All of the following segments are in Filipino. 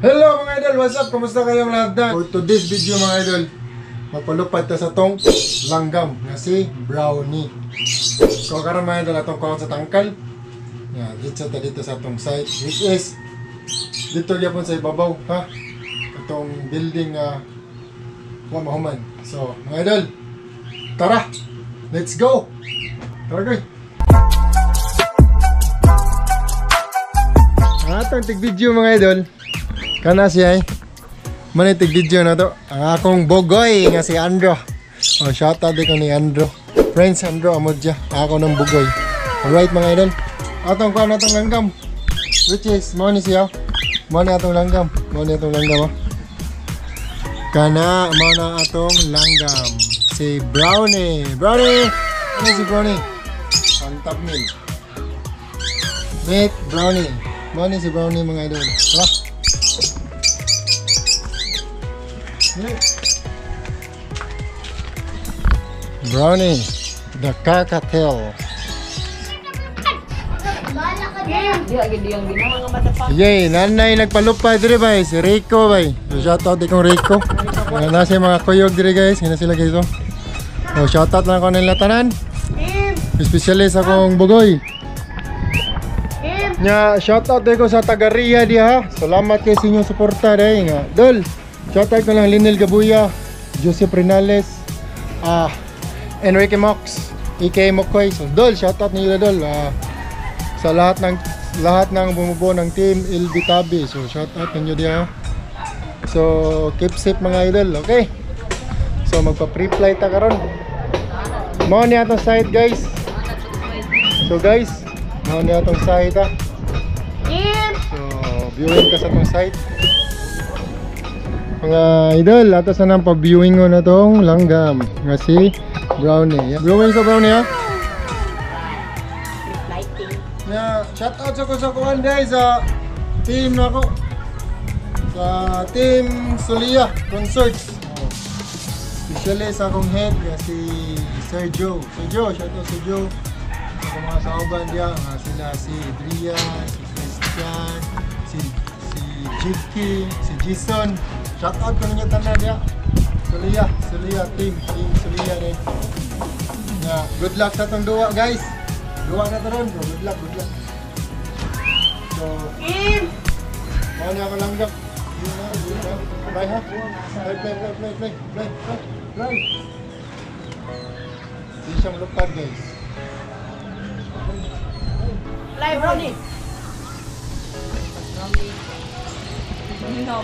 Hello mga idol, what's up? Kumusta kayong lahat na? For today's video mga idol, magpalupad ta sa tong langgam nga si Brownie. So karon mga idol, atong kuha sa tangkal. Dito sa atong site, which is dito gyapon sa ibabaw, ha? Itong building mahuman. So mga idol, tara! Let's go! Tara guys! Ang atong tig-video mga idol, kana siya manitig video na to. Ang akong bugoy nga si Andro. Oh, shoutout din ko ni Andro. Friends Andro Amodja. Ako ng bugoy. Alright mga idol. Atong kuha na itong langgam. Which is, mo ni siya. Mo na atong langgam. Mo na atong langgam. Kana, mo na atong langgam. Si Brownie. Brownie! Ano si Brownie? Ang top meal. Meet Brownie. Mo ni si Brownie mga idol. Tara! Brownie, the cockatiel. Yay, nanay nagpalupay dire bay, si Rico bay. So shoutout din kong Rico. Nasa mga kuyog dire guys, hina sila guys. So shoutout lang ko nila tanan. Especially sa akong bugoy. Nya shoutout din ko sa taga-Ria diha. Salamat kay sa inyong suporta dai nga. Dol. Shoutout ko lang Linel Gabuya, Joseph Renales, Enrique Mox, EK Mokoy. So Dol, shoutout niyo Dol. Sa lahat ng bumubuo ng team LB Tabi. So shoutout niyo diha. So keep safe mga idol, okay? So magpa-pre-flight ta karon. Mao ni atong site guys. So guys, mao ni atong site ha. So viewing ka sa atong site. Mga idol, atas na ng pa-viewing ko na tong langgam nga si Brownie. Viewing ko Brownie ha? Shoutout sa kuwan guys sa team na ko. Sa team Solia Concert. Especially sa akong head nga si Sergio. Shoutout Sergio. Sa mga sauban diya nga sila si Adrian, si Christian, si Jiki, si Jason. Shoutout ko ninyo tanan ya. Solia team Solia din. Good luck sa tong duwa guys. Duwa na taron, good luck. So, mau na ako langgam. Bye ha. Play. Di siya malupad guys. Play Brownie. No.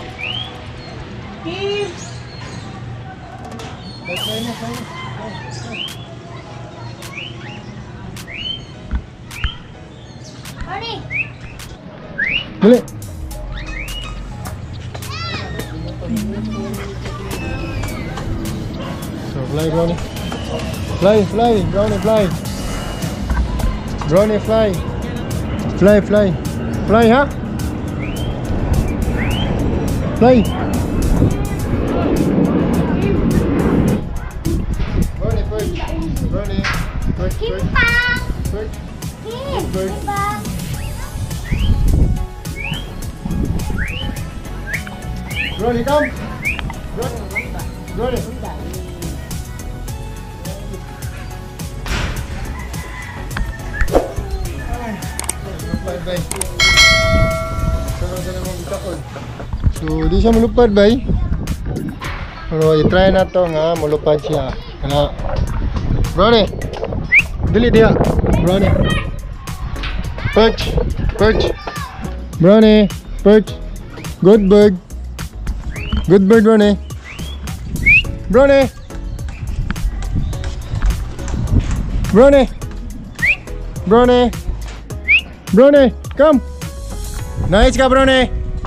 Play. Brownie. Dali. So fly Brownie. Fly, Brownie fly. Brownie fly. Fly ha? Fly. Brownie, perch. Brownie, come. Brownie. So, di siya malupad bay. Pero i-try na to nga malupad siya. Brownie. Dili dia. Brownie. Perch. Brownie, perch. Good bird, Brownie. Brownie, come. Nice ka Brownie.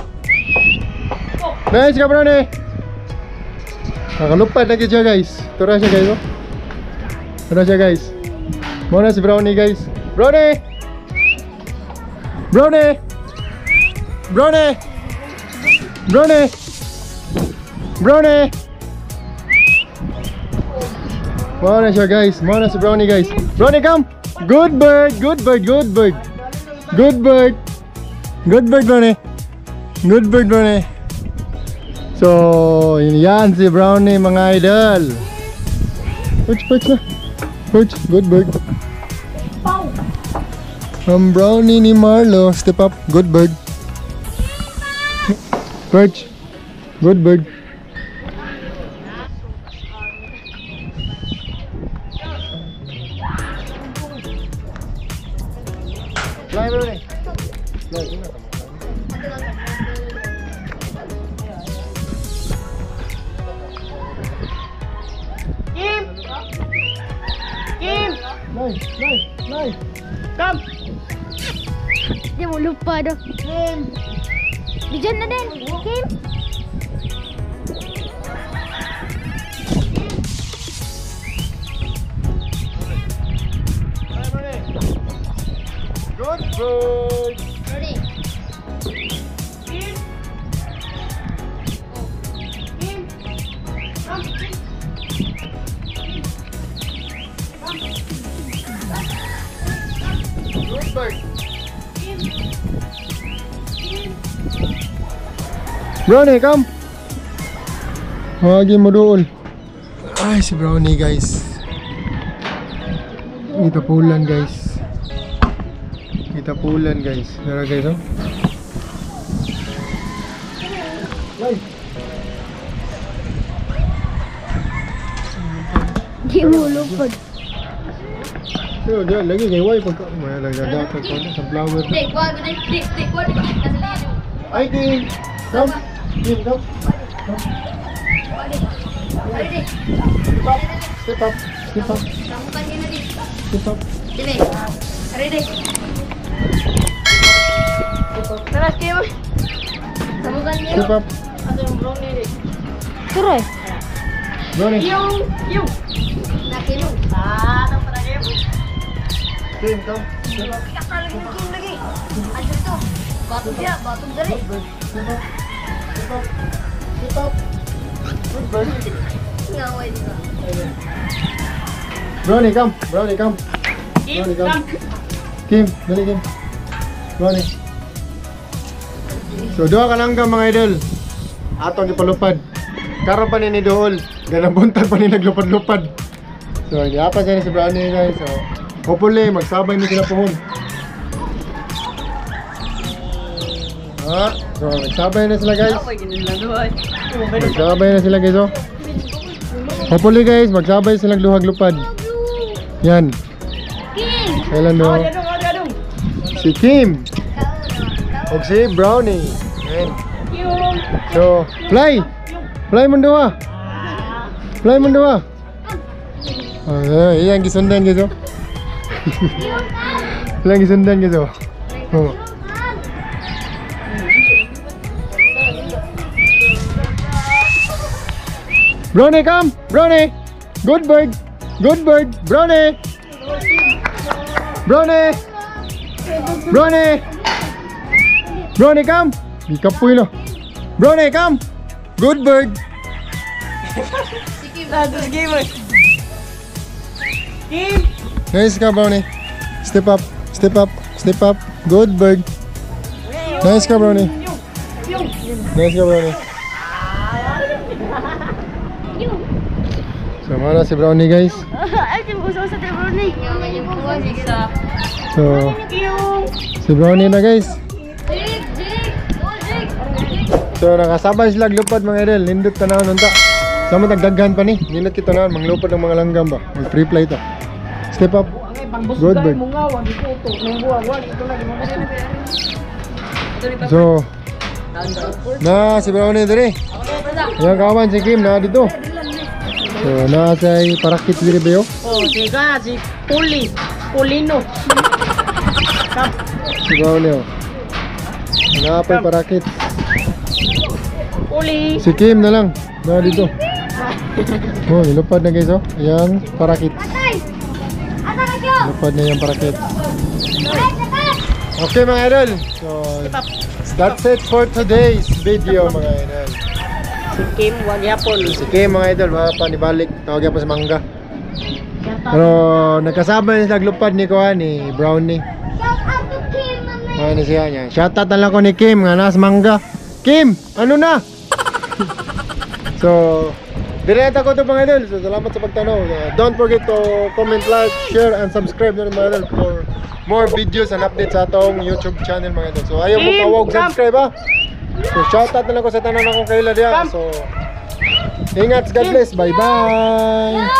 Nakalupad lagi siya guys. Tura siya guys. Muna si Brownie guys. Brownie. Muna siya guys. Muna si Brownie guys. Brownie come. Good bird. Brownie. So, yan si Brownie mga idol. Perch na. Perch, good bird. Ang Brownie ni Marlo, step up, good bird. Perch, good bird. Fly, Brownie. Fly, sino ka? Fly. Come. Dia mau lupa dah. Kim. Dijan na din. Kim. Good bird. Ready. Kim. Kim. Come. Good bird. Brownie, come. Lagi mo doon. Ay, si Brownie guys. Itapulan guys. Itapulan guys. Tara guys, oh. Ay. Dia mau lupa. Yo, dia lagi kay wifi pagka may nagagatak ko sa flower. Dik, gua dekat sini. Ay, Kim. Come. Kim, come. Ready. Step up. Step up. Kamu kan gini dik. Step up. Sini. Ready. Terus Kim. Kamu kan gini. Step up. Ada yang Brownie deh. Terus. Brownie. Yung. Nak kilo. Datang pada Kim. Kim, come. Kasar lagi. Anjir tuh. Batu dia, batu dari. Step up. Step up. Step up. Good bird. Ngawai juga. Brownie, come. Brownie, come. Kim, Brownie, come. come. Kim, dali Kim. Brownie. So, doa ka lang ka mga idol. Atong ipalupad. Karon pa ni Dool. Ganang buntag pa ni naglupad-lupad. So, hindi apa siya ni si Brownie guys. So, hopefully, magsabay ni sila pohon. So, magsabay na sila guys. Apa gini lang doon? Magsabay na sila guys, oh. Hopefully guys, magsabay silang luhag-lupad. Yan. Kim. Kailan do? Adong. Si Kim. O si Brownie. Yan. Yung. So, fly! Fly mo doon. Fly mo doon. Iyan gisundan guys, oh. Iyan gisundan guys, oh. Oh. Brownie, come! Brownie! Good bird! Good bird! Brownie! Brownie! Brownie! Brownie, come! Di kapoy no. Brownie, come! Good bird! Terus Kim. Kim. Nice ka, Brownie. Step up, step up, step up. Good bird. Nice ka, Brownie. Yung. Nice ka, Brownie. So, mana si Brownie guys. Aduh, usah telepon nih. Bisa. So, Yung. si Brownie na guys. Dik. So, nakasabay sila lupad mga idol. Nindot tanawon unta. Sama tagdaghan pa ni. Nindot kita tanawon manglupad ng mga langgam ba. Mag free fly to. Step up. Good bird. So, na si Brownie diri. Yang kawan si Kim na dito. So, na say parakit diri ba yo? Oh, tiga si Polino. Come. Si Brownie oh. Na pa'y parakit. Poli. Si Kim na lang. Na dito. Oh, ilupad na guys oh. Yang parakit. Lupad na yung parakit. Okay mga idol. So, that's it for today's video mga idol. Si Kim, wag yapon. Si Kim mga idol, wala pa nibalik. Tawag yan pa sa mangga. Pero nagkasama niya sa lupad ni Kuha ni Brownie. Ano siya niya. Shoutout na lang ko ni Kim nga nasa mangga. Kim, ano na? So, direta ko ito mga idol. So, salamat sa pagtanaw. Don't forget to comment, like, share, and subscribe na rin mga idol for more videos and updates sa atong YouTube channel mga idol. So, ayaw mo kawag subscribe ha. So, shoutout na lang ko sa tanan akong kaila diya. So, ingat, God bless. Bye-bye.